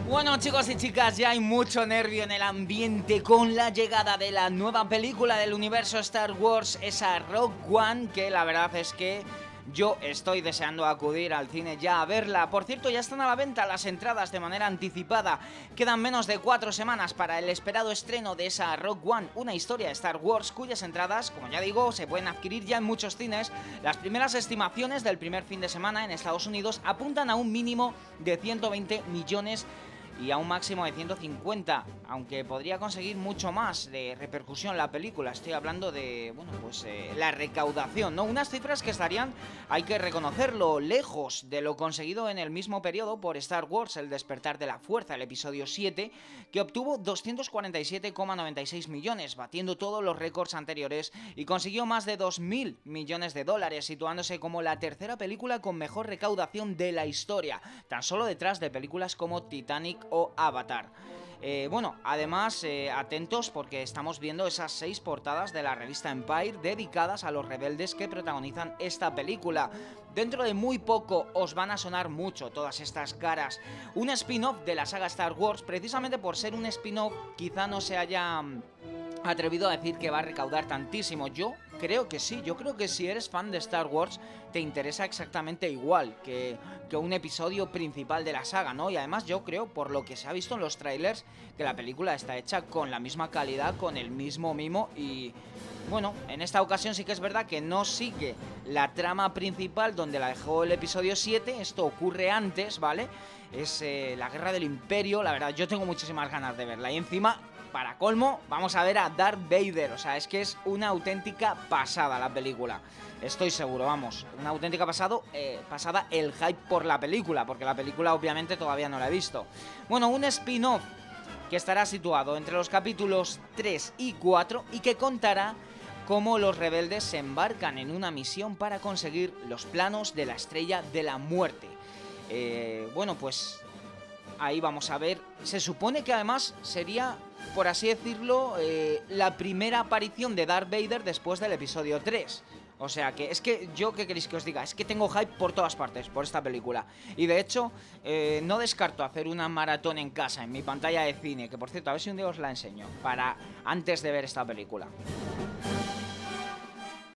Bueno, chicos y chicas, ya hay mucho nervio en el ambiente con la llegada de la nueva película del universo Star Wars, esa Rogue One, que la verdad es que yo estoy deseando acudir al cine ya a verla. Por cierto, ya están a la venta las entradas de manera anticipada. Quedan menos de 4 semanas para el esperado estreno de esa Rogue One, una historia de Star Wars, cuyas entradas, como ya digo, se pueden adquirir ya en muchos cines. Las primeras estimaciones del primer fin de semana en Estados Unidos apuntan a un mínimo de 120 millones y a un máximo de 150, aunque podría conseguir mucho más de repercusión la película. Estoy hablando de, bueno, pues la recaudación, ¿no? Unas cifras que estarían, hay que reconocerlo, lejos de lo conseguido en el mismo periodo por Star Wars, El despertar de la fuerza, el episodio 7, que obtuvo 247,96 millones, batiendo todos los récords anteriores y consiguió más de 2.000 millones de dólares, situándose como la tercera película con mejor recaudación de la historia, tan solo detrás de películas como Titanic o Avatar. Bueno, además, atentos porque estamos viendo esas 6 portadas de la revista Empire dedicadas a los rebeldes que protagonizan esta película. Dentro de muy poco os van a sonar mucho todas estas caras. Un spin-off de la saga Star Wars, precisamente por ser un spin-off, quizá no se haya atrevido a decir que va a recaudar tantísimo. Yo creo que sí, yo creo que si eres fan de Star Wars te interesa exactamente igual que un episodio principal de la saga, ¿no? Y además yo creo, por lo que se ha visto en los trailers, que la película está hecha con la misma calidad, con el mismo mimo y... Bueno, en esta ocasión sí que es verdad que no sigue la trama principal donde la dejó el episodio 7, esto ocurre antes, ¿vale? Es la guerra del imperio, la verdad yo tengo muchísimas ganas de verla y encima... Para colmo, vamos a ver a Darth Vader, o sea, es que es una auténtica pasada la película. Estoy seguro, vamos, una auténtica pasada el hype por la película, porque la película obviamente todavía no la he visto. Bueno, un spin-off que estará situado entre los capítulos 3 y 4 y que contará cómo los rebeldes se embarcan en una misión para conseguir los planos de la Estrella de la Muerte. Bueno, pues... ahí vamos a ver, se supone que además sería, por así decirlo, la primera aparición de Darth Vader después del episodio 3. O sea que, es que yo, ¿qué queréis que os diga? Es que tengo hype por todas partes, por esta película. Y de hecho, no descarto hacer una maratón en casa, en mi pantalla de cine, que por cierto, a ver si un día os la enseño, para antes de ver esta película.